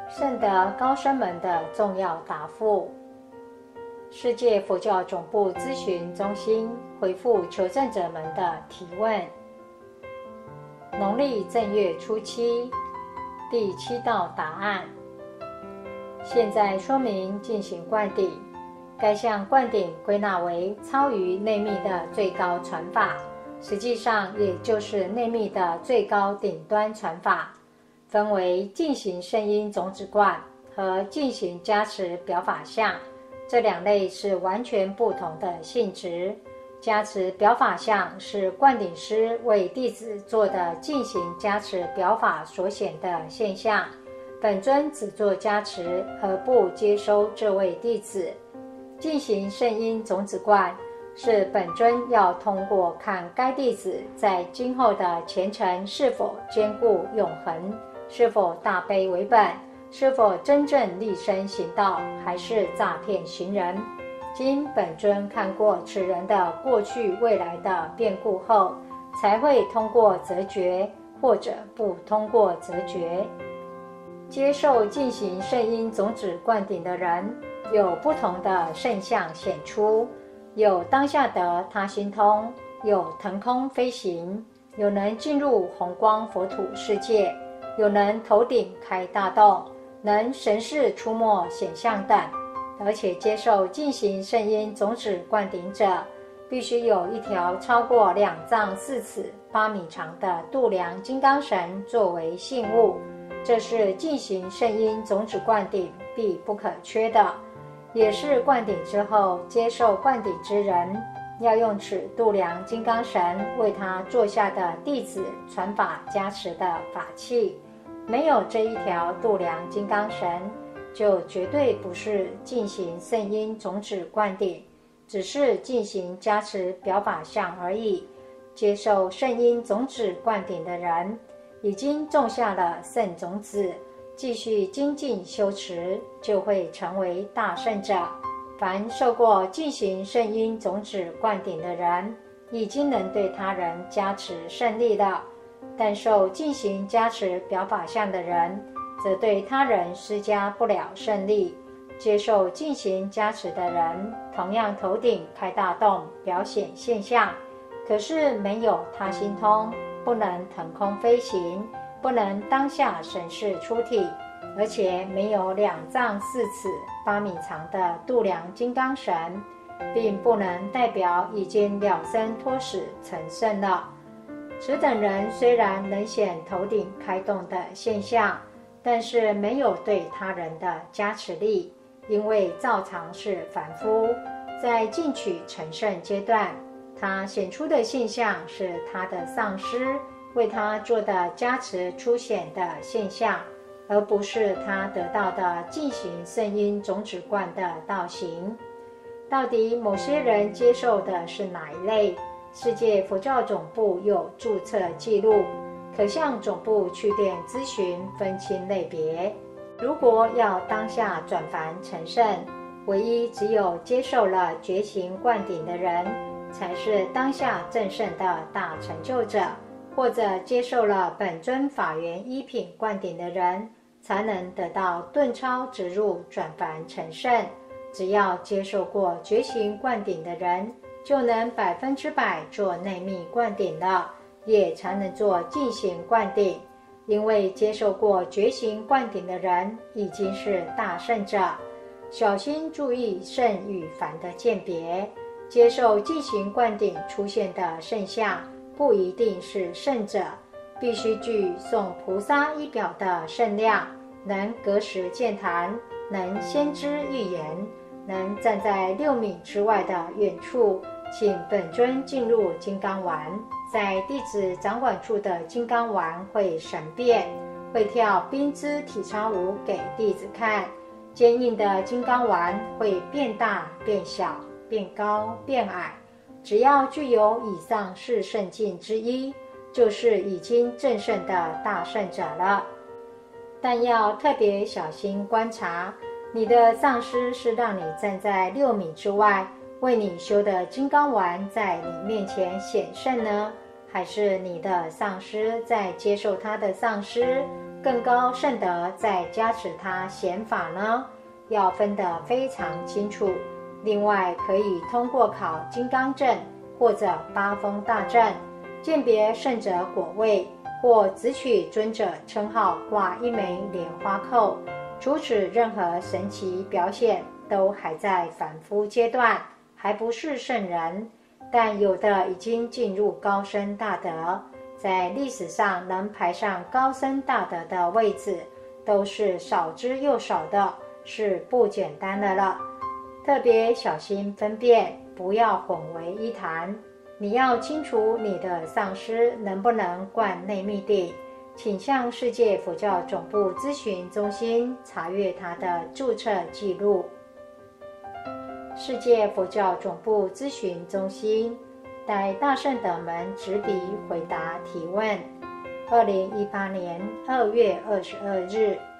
圣德高僧们的重要答复。世界佛教总部咨询中心回复求证者们的提问。农历正月初七，第7道答案。现在说明进行灌顶，该项灌顶归纳为超于内密的最高传法，实际上也就是内密的最高顶端传法，分为进行圣音种子灌和进行加持表法相，这两类是完全不同的性质。加持表法相是灌顶师为弟子做的进行加持表法所显的现象，本尊只做加持而不接收这位弟子。进行圣音种子灌是本尊要通过看该弟子在今后的前程是否坚固永恒，是否大悲为本，是否真正立身行道，还是诈骗行人。经本尊看过此人的过去未来的变故后，才会通过择觉或者不通过择觉。接受进行圣音种子灌顶的人，有不同的圣相显出，有当下得他心通，有腾空飞行，有能进入红光佛土世界，有能头顶开大洞，能神识出没显相等。而且接受进行圣音种子灌顶者，必须有一条超过2丈4尺8米长的度量金刚绳作为信物，这是进行圣音种子灌顶必不可缺的，也是灌顶之后接受灌顶之人要用此度量金刚绳为他座下的弟子传法加持的法器。没有这一条度量金刚绳，就绝对不是进行圣音种子灌顶，只是进行加持表法相而已。接受圣音种子灌顶的人，已经种下了圣种子，继续精进修持，就会成为大圣者。凡受过进行圣音种子灌顶的人，已经能对他人加持胜利了，但受进行加持表法相的人，则对他人施加不了胜利。接受进行加持的人，同样头顶开大洞表显现象，可是没有他心通，不能腾空飞行，不能当下神识出体，而且没有2丈4尺8米长的度量金刚绳，并不能代表已经了生脱死成圣了。此等人虽然能显头顶开洞的现象，但是没有对他人的加持力，因为照常是凡夫，在进取成圣阶段，他显出的现象是他的上师为他做的加持出显的现象，而不是他得到的进行圣音种子灌的道行。到底某些人接受的是哪一类？世界佛教总部有注册记录，可向总部去电咨询分清类别。如果要当下转凡成圣，唯一只有接受了觉行灌顶的人，才是当下正圣的大成就者，或者接受了本尊法源一品灌顶的人，才能得到顿超直入转凡成圣。只要接受过觉行灌顶的人，就能100%做内密灌顶了，也才能做进行灌顶。因为接受过觉行灌顶的人已经是大圣者。小心注意圣与凡的鉴别，接受进行灌顶出现的圣相不一定是圣者，必须具诵菩萨一表的圣量，能隔时见谈，能先知预言，能站在6米之外的远处，请本尊进入金刚丸，在弟子掌管处的金刚丸会神变，会跳冰之体操舞给弟子看。坚硬的金刚丸会变大变小，变高变矮，只要具有以上4圣境之一，就是已经正圣的大圣者了。但要特别小心观察，你的上师是让你站在6米之外，为你修的金刚丸在你面前显圣呢，还是你的上师在接受他的上师更高圣德再加持他显法呢？要分得非常清楚。另外，可以通过考金刚证或者八风大阵，鉴别圣者果位，或只取尊者称号挂一枚莲花扣。除此，任何神奇表现都还在反复阶段，还不是圣人。但有的已经进入高僧大德，在历史上能排上高僧大德的位置，都是少之又少的，是不简单的了。特别小心分辨，不要混为一谈。你要清楚你的上师能不能灌内密定，请向世界佛教总部咨询中心查阅他的注册记录。世界佛教总部咨询中心，待大圣德们执笔回答提问。2018年2月22日。